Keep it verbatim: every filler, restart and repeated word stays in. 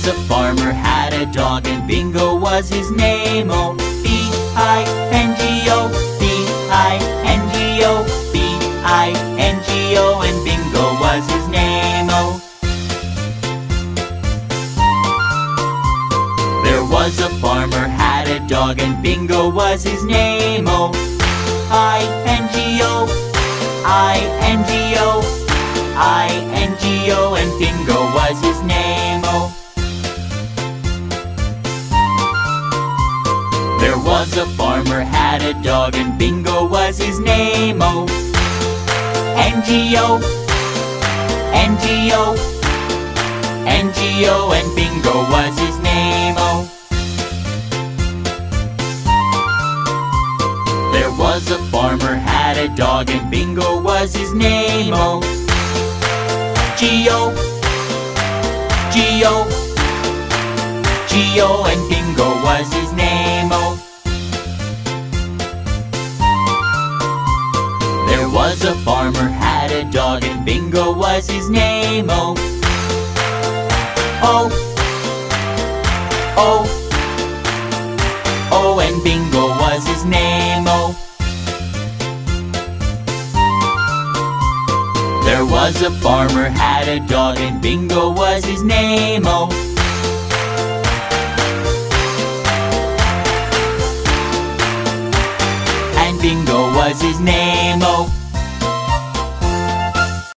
a farmer, had a dog, and Bingo was his name. Oh, B I N G O, B I N G O, B I N G O, and Bingo was his name. Oh, there was a farmer, had a dog, and Bingo was his name. Oh, I N G O, I N G O, I N G O, and Bingo was his name. Oh, there was a farmer, had a dog, and Bingo was his name. Oh, N G O, N G O, N G O, and Bingo was his name. Oh, there was a farmer, had a dog, and Bingo was his name. Oh, G O, G O, G O, and Bingo was his name. Oh, there was a farmer, had a dog, and Bingo was his name. Oh, O, O, O, and Bingo was his name. Oh, there was a farmer, had a dog, and Bingo was his name. Oh, and Bingo was his name.